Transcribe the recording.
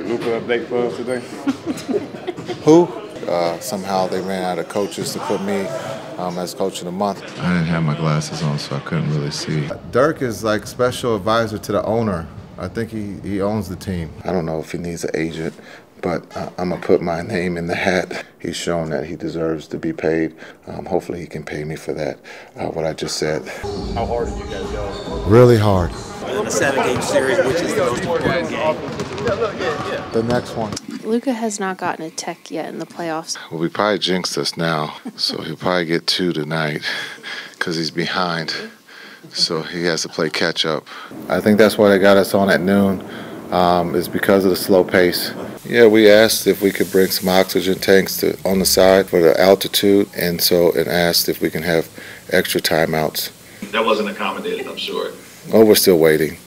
Luka update for us today? Who? Somehow they ran out of coaches to put me as coach of the month. I didn't have my glasses on, so I couldn't really see. Dirk is like special advisor to the owner. I think he owns the team. I don't know if he needs an agent, but I'm going to put my name in the hat. He's shown that he deserves to be paid. Hopefully he can pay me for that, what I just said. How hard did you guys go? Really hard. In a 7-game series, which is the most important game? The next one. Luka has not gotten a tech yet in the playoffs. Well, we probably jinxed us now, so he'll probably get 2 tonight because he's behind. So he has to play catch up. I think that's why they got us on at noon, is because of the slow pace. Yeah, we asked if we could bring some oxygen tanks on the side for the altitude, and asked if we can have extra timeouts. That wasn't accommodated, I'm sure. Oh, we're still waiting.